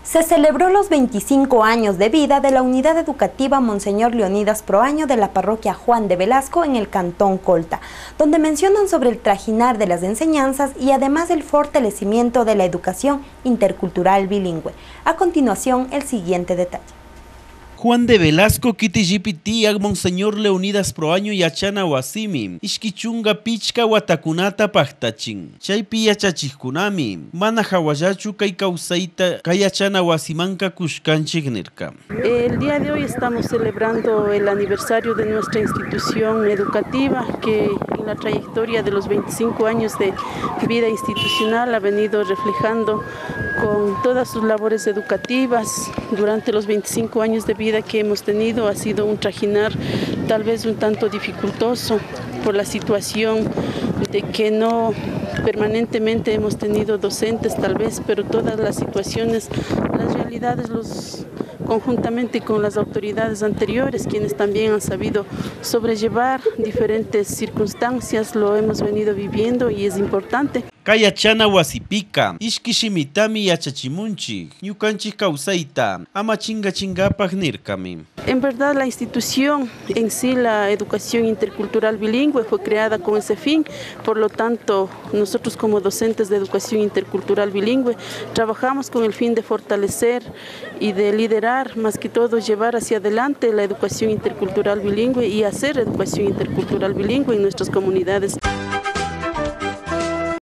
Se celebró los 25 años de vida de la Unidad Educativa Monseñor Leonidas Proaño de la Parroquia Juan de Velasco en el Cantón Colta, donde mencionan sobre el trajinar de las enseñanzas y además el fortalecimiento de la educación intercultural bilingüe. A continuación, el siguiente detalle. Juan de Velasco kitijipiti ag Monseñor Leonidas Proaño yachana wasimi ishkichunga pichka watakunata paktachin chaypi yachachijkunami mana hawallachu kay kawsayta kayachana wasimanka kushkanchik nirka. El día de hoy estamos celebrando el aniversario de nuestra institución educativa que en la trayectoria de los 25 años de vida institucional ha venido reflejando con todas sus labores educativas. Durante los 25 años de vida que hemos tenido ha sido un trajinar tal vez un tanto dificultoso por la situación de que no permanentemente hemos tenido docentes tal vez, pero todas las situaciones, las realidades conjuntamente con las autoridades anteriores, quienes también han sabido sobrellevar diferentes circunstancias, lo hemos venido viviendo y es importante. Kayachana wasipika, ishkishimitami yachachimunchik, ñukanchik kawsayta, ama chingapaj nirkami. En verdad la institución en sí, la educación intercultural bilingüe, fue creada con ese fin, por lo tanto nosotros como docentes de educación intercultural bilingüe trabajamos con el fin de fortalecer y de liderar, más que todo llevar hacia adelante la educación intercultural bilingüe y hacer educación intercultural bilingüe en nuestras comunidades.